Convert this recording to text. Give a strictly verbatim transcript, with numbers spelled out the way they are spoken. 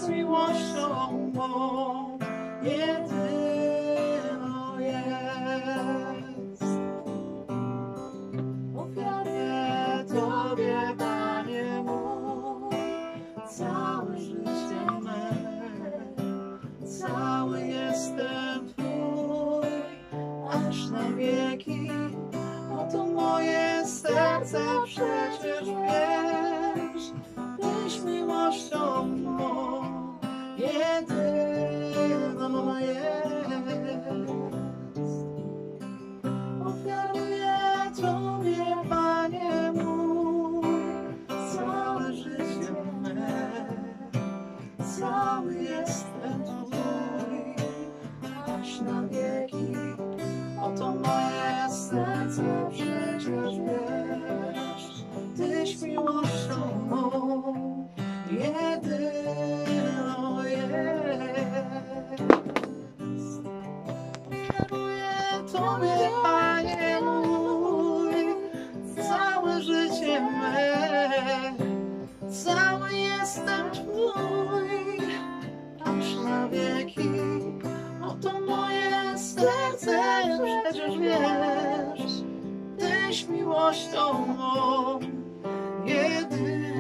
Tyś miłością mą jedyną jest. Ofiaruję Tobie, Panie mój, całe życie me, cały jestem Twój, aż na wieki. Oto moje serce przecież wiesz, Tyś miłością mą jedyną jest. Ofiaruję Tobie, Panie mój, całe życie me, cały jestem Twój, aż na wieki. Oto moje serce przecież wiesz, Tyś miłością mą jedyną jest. Ofiaruję Tobie, Panie mój, całe życie me, cały jestem Twój, aż na wieki. Oto moje serce przecież wiesz, Tyś miłością mą jedyną.